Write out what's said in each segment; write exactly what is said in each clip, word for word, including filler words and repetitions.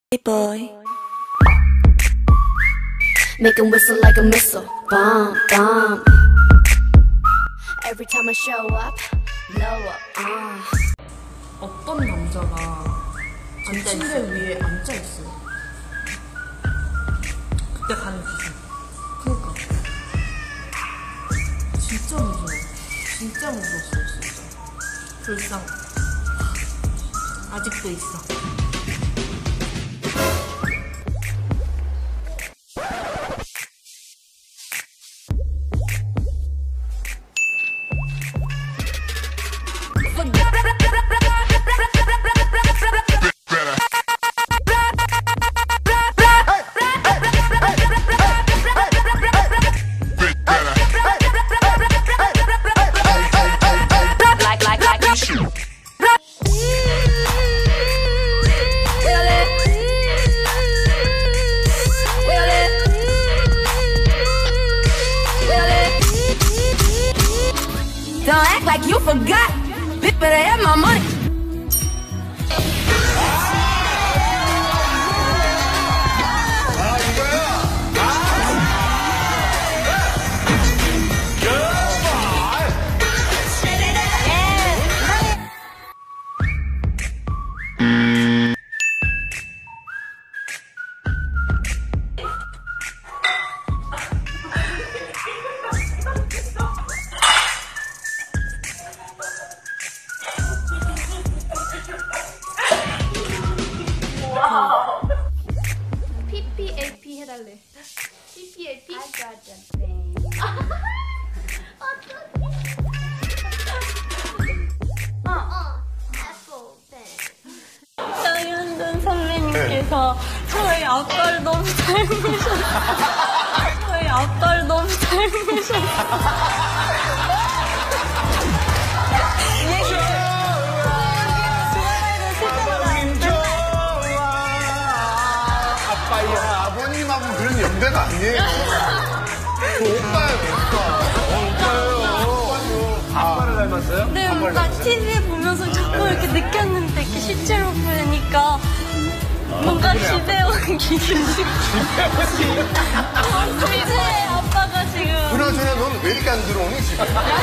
Hey boy, make him whistle like a missile. Bomb, bomb. Every time I show up, blow up. Uh. 어떤 남자가 제 침대 위에 앉아 있어요. 그때 가는 기분. 그니까 진짜 무서워. 진짜 무서웠어요, 진짜. 불쌍. 아직도 있어. Don't act like you forgot. Bitch, better have my money. 피피에이피 해달래. 피피에이피? I got the thing. 어떡해. 어, 어. Apple pen. 장윤준 선배님께서 저희 아빠를 너무 닮으셨어요. 저희 아빠를 너무 닮으셨어요. 아빠야, 아버님하고 그런 연대가 아니에요. 그 오빠예요, 오빠. 오빠예요. 아빠를 닮았어요? 네, 뭔가 티비 보면서 자꾸 이렇게 느꼈는데 이렇게 실제로 보니까 뭔가 집에온 기분이. 제 아빠가 지금. 그러저나 넌 왜 이렇게 안 들어오니, 지금?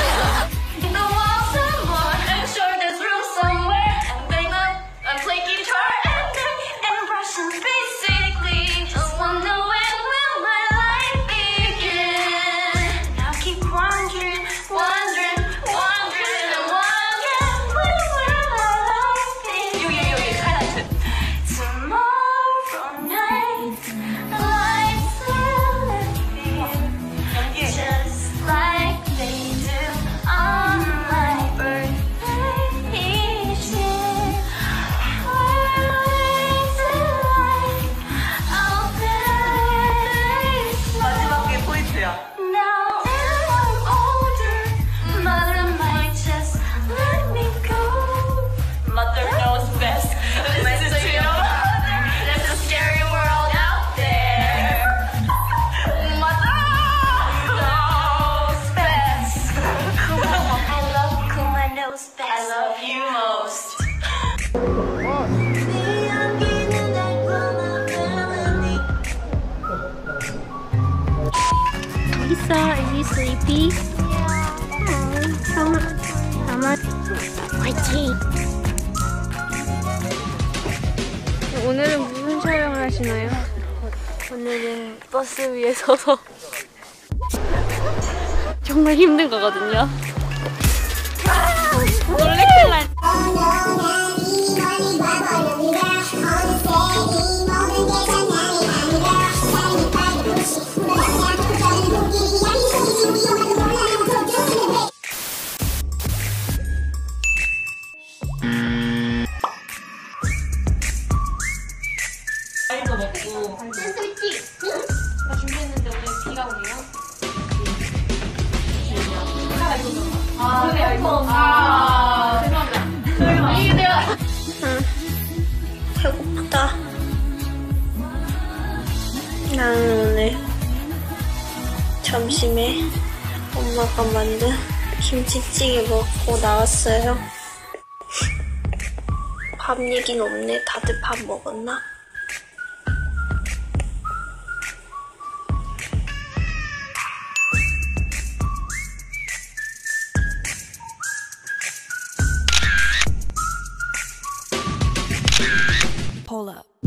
I love you most. Lisa, are you sleepy? Oh, how much? How much? My teeth. 오늘은 무슨 촬영을 하시나요? 오늘은 버스 위에 서서 정말 힘든 거거든요. 놀래킬 날. 과일도 먹고. 샌드위치. 나 준비했는데 오늘 비가 오네요. 아, 그래요, 이거. 아, 죄송합니다. 이게 내가. 배고프다. 나는 오늘 점심에 엄마가 만든 김치찌개 먹고 나왔어요. 밥 얘기는 없네. 다들 밥 먹었나? up.